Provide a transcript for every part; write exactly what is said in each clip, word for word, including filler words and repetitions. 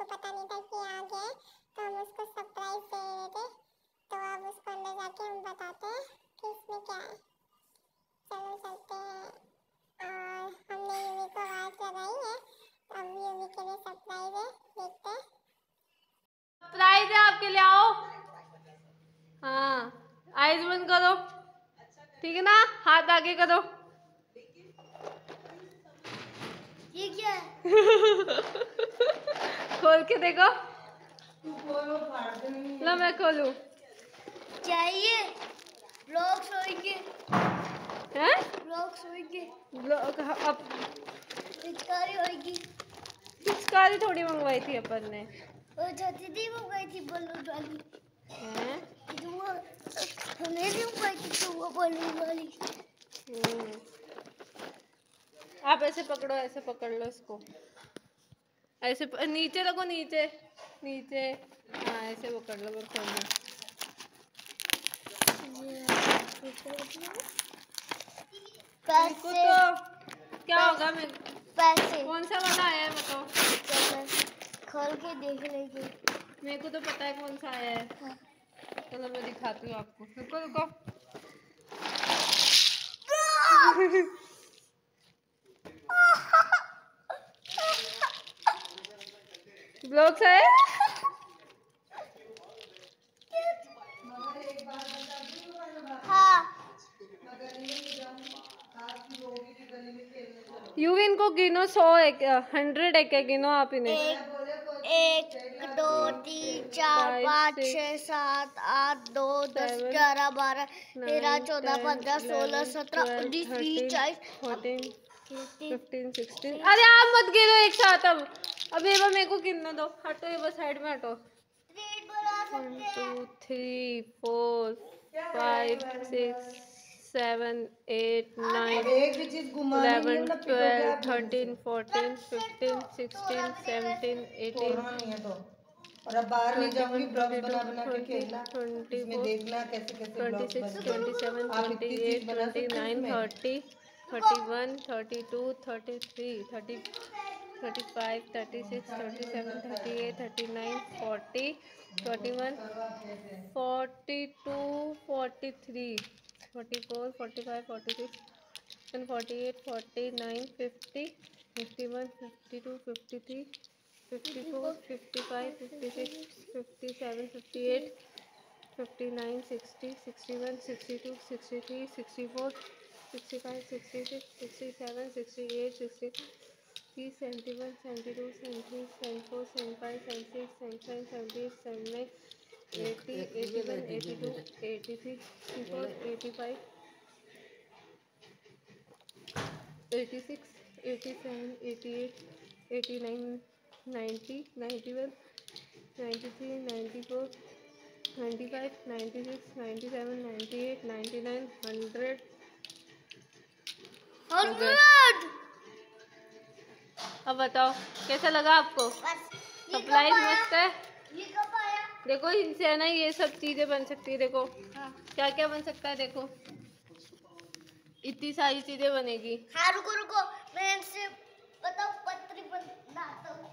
को पता नहीं था कि आ गया, तो हम उसको सरप्राइज दे रहे थे। तो अब उसको अंदर जाके हम बताते हैं कि इसमें क्या है। चलो चलते हैं। और हमने यूवी को आवाज लगाई है, अब यूवी के लिए सरप्राइज है, देखते हैं। सरप्राइज है आपके लिए, आओ। हाँ, आइज बंद करो, ठीक है ना, हाथ आगे करो। ये क्या है? खोल के देखो। लो मैं खोलूं। चाहिए लोग सोएंगे, हैं? लोग सोएंगे, लोग अब पिचकारी होगी। पिचकारी थोड़ी मंगवाई थी अपन ने, वो छोटी दी मंगवाई थी बलून वाली। हैं? वो हमने भी मंगवाई थी तो वो बलून वाली। हम्म। आप ऐसे पकड़ो, ऐसे पकड़ लो इसको, ऐसे प... नीचे रखो, नीचे नीचे, हाँ ऐसे पकड़ लो, फिर खोल लो। पैसे तो क्या होगा? मैं पैसे कौन सा वाला आया है बताओ? खोल के देख लेंगे। मेरे को तो पता है कौन सा आया है। हाँ। चलो मैं दिखाती हूँ आपको, रुको रुको। ब्लॉक्स है। हाँ। यूविन को गिनो, सौ एक हंड्रेड एक गिनो आप इन्हें। एक, एक दो तीन चार पाँच छः सात आठ दो दस ग्यारह बारह तेरह चौदह पंद्रह सोलह सत्रह उन्नीस बीस चालीस फोर्टीन फिफ्टीन सिक्सटीन। अरे आप मत गिनो एक साथ। अब अब ये मेरे को गिनने दो, हटो ये बस साइड में हटो। One two three four five six seven eight nine eleven twelve thirteen fourteen fifteen sixteen seventeen eighteen और अब बाहर नहीं जाऊंगी, ब्लॉग्स बना बना के खेलना, इसमें देखना कैसे कैसे ट्वेंटी ब्लॉग्स सिक्स बनते हैं। ट्वेंटी सेवन आप ट्वेंटी इतनी एट चीज बना ट्वेंटी सकते हो नाइन इसमें। Thirty thirty one thirty two thirty three thirty thirty five thirty six thirty seven thirty eight thirty nine forty forty one forty two forty three forty four forty five forty six forty eight forty nine fifty fifty one fifty two fifty three fifty four fifty five fifty six fifty seven fifty eight fifty nine sixty sixty one sixty two sixty three sixty four sixty five sixty six sixty seven sixty eight sixty three seventy one seventy two seventy three seventy four seventy five seventy six seventy seven seventy eight seventy nine eighty eighty one eighty two eighty three eighty four eighty five eighty six eighty seven eighty eight eighty nine ninety ninety one ninety three ninety four ninety five ninety six ninety seven ninety eight ninety nine hundred hundred. अब बताओ कैसा लगा आपको? Supply मस्त है। ये कब आया? देखो इनसे है ना ये सब चीजें बन सकती है। देखो हाँ। क्या क्या बन सकता है, देखो इतनी सारी चीजें बनेगी। हाँ रुको रुको, मैं इनसे बताओ पत्री बनाता हूँ।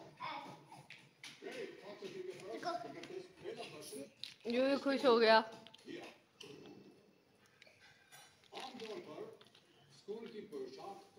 यूं ही खुश हो गया। Schoolkeeper shop